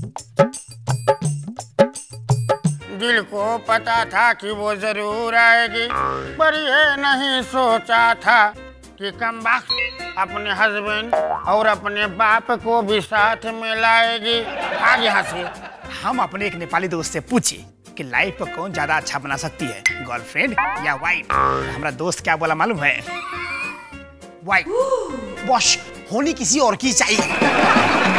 दिल को पता था कि वो जरूर आएगी, पर ये नहीं सोचा था कि कमबख्त अपने हस्बैंड और अपने बाप को भी साथ में लाएगी। आगे यहाँ से हम अपने एक नेपाली दोस्त से पूछे कि लाइफ को कौन ज्यादा अच्छा बना सकती है, गर्लफ्रेंड या वाइफ। हमारा दोस्त क्या बोला मालूम है? वाइफ। बॉस होनी किसी और की चाहिए।